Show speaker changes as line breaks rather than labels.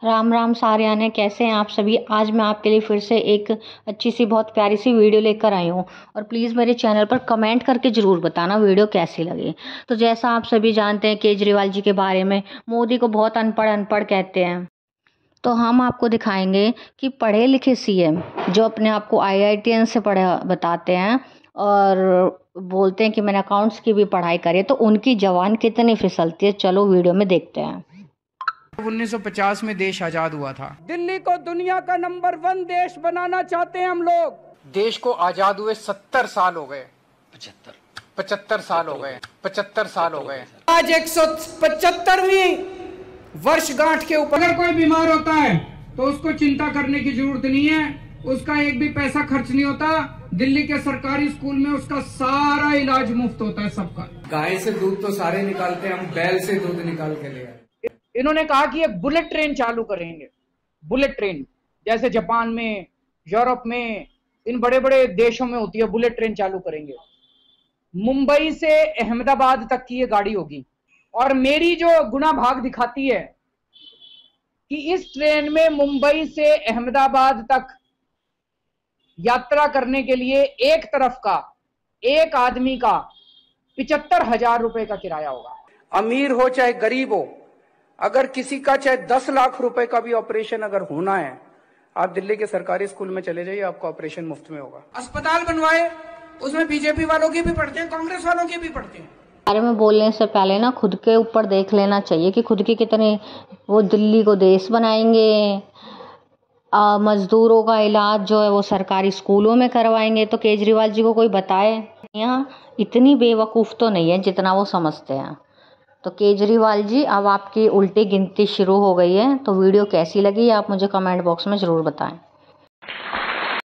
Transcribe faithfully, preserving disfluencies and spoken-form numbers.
राम राम सारे आने, कैसे हैं आप सभी। आज मैं आपके लिए फिर से एक अच्छी सी बहुत प्यारी सी वीडियो लेकर आई हूँ और प्लीज़ मेरे चैनल पर कमेंट करके ज़रूर बताना वीडियो कैसी लगी। तो जैसा आप सभी जानते हैं केजरीवाल जी के बारे में, मोदी को बहुत अनपढ़ अनपढ़ कहते हैं। तो हम आपको दिखाएंगे कि पढ़े लिखे सीएम जो अपने आप को आई आई टी एन से पढ़े बताते हैं और बोलते हैं कि मैंने अकाउंट्स की भी पढ़ाई करी है, तो उनकी जवान कितनी फिसलती है, चलो वीडियो में देखते हैं।
उन्नीस सौ पचास में देश आजाद हुआ था।
दिल्ली को दुनिया का नंबर वन देश बनाना चाहते हैं हम लोग।
देश को आजाद हुए सत्तर साल हो गए। पचहत्तर पचहत्तर साल हो गए। पचहत्तर साल हो गए।
आज एक सौ पचहत्तरवीं वर्षगांठ के ऊपर अगर कोई बीमार होता है तो उसको चिंता करने की जरूरत नहीं है, उसका एक भी पैसा खर्च नहीं होता। दिल्ली के सरकारी स्कूल में उसका सारा इलाज मुफ्त होता है सबका।
गाय से दूध तो सारे निकालते हैं, हम बैल से दूध निकाल के ले आए।
इन्होंने कहा कि एक बुलेट ट्रेन चालू करेंगे। बुलेट ट्रेन जैसे जापान में, यूरोप में, इन बड़े बड़े देशों में होती है, बुलेट ट्रेन चालू करेंगे। मुंबई से अहमदाबाद तक की ये गाड़ी होगी और मेरी जो गुना भाग दिखाती है कि इस ट्रेन में मुंबई से अहमदाबाद तक यात्रा करने के लिए एक तरफ का एक आदमी का पिचहत्तर हजार रुपए का किराया होगा।
अमीर हो चाहे गरीब हो, अगर किसी का चाहे दस लाख रुपए का भी ऑपरेशन अगर होना है, आप दिल्ली के सरकारी स्कूल में चले जाइए, आपका ऑपरेशन मुफ्त में होगा।
अस्पताल बनवाए, उसमें बीजेपी वालों के भी पढ़ते हैं, कांग्रेस वालों के भी पढ़ते हैं।
बारे में बोलने से पहले ना खुद के ऊपर देख लेना चाहिए कि खुद की कितने वो दिल्ली को देश बनाएंगे, आ, मजदूरों का इलाज जो है वो सरकारी स्कूलों में करवाएंगे। तो केजरीवाल जी को कोई बताए, यहाँ इतनी बेवकूफ़ तो नहीं है जितना वो समझते हैं। तो केजरीवाल जी अब आपकी उल्टी गिनती शुरू हो गई है। तो वीडियो कैसी लगी आप मुझे कमेंट बॉक्स में ज़रूर बताएं।